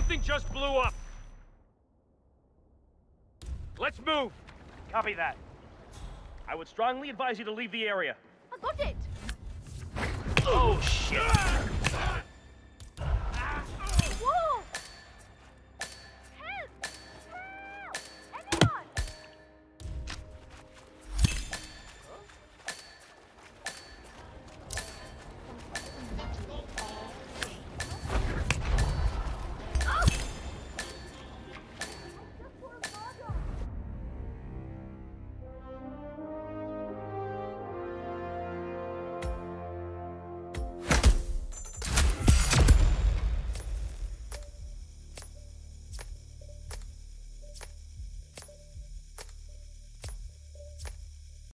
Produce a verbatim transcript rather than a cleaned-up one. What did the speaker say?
Something just blew up. Let's move. Copy that. I would strongly advise you to leave the area. I got it! Oh, shit!